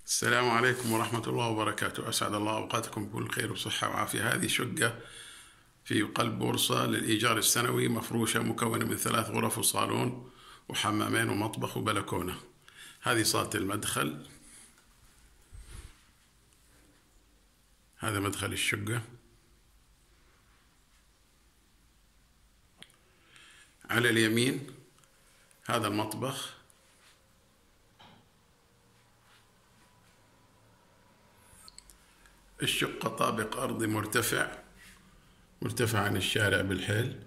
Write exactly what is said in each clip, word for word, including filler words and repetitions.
السلام عليكم ورحمة الله وبركاته. أسعد الله أوقاتكم بكل خير وصحة وعافية. هذه شقة في قلب بورصة للإيجار السنوي، مفروشة، مكونة من ثلاث غرف وصالون وحمامين ومطبخ وبلكونة. هذه صالة المدخل، هذا مدخل الشقة. على اليمين هذا المطبخ. الشقة طابق أرضي مرتفع مرتفع عن الشارع بالحيل.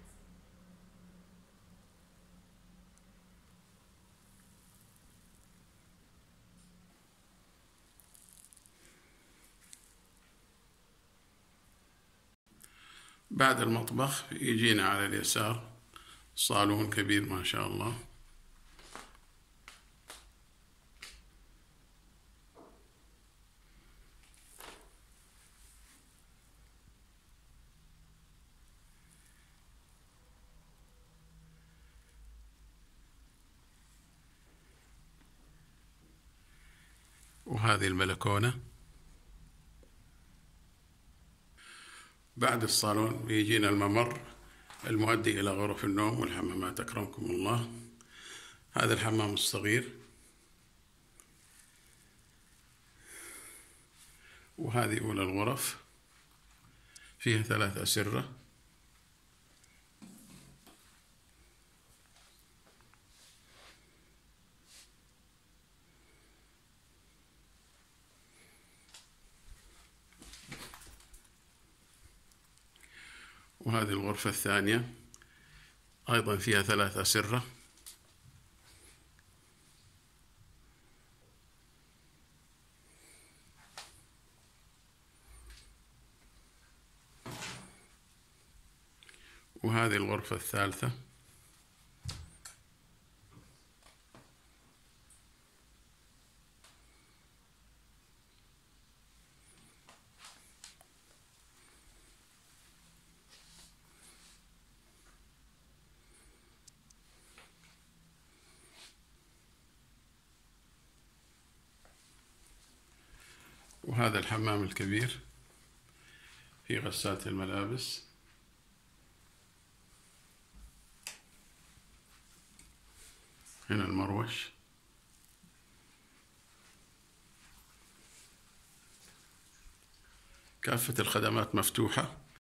بعد المطبخ يجينا على اليسار صالون كبير ما شاء الله. وهذه البلكونة. بعد الصالون بيجينا الممر المؤدي إلى غرف النوم والحمامات أكرمكم الله. هذا الحمام الصغير، وهذه أولى الغرف، فيها ثلاث أسرة. وهذه الغرفة الثانية أيضا فيها ثلاث أسرة. وهذه الغرفة الثالثة. وهذا الحمام الكبير في غسالة الملابس. هنا المروش. كافة الخدمات مفتوحة.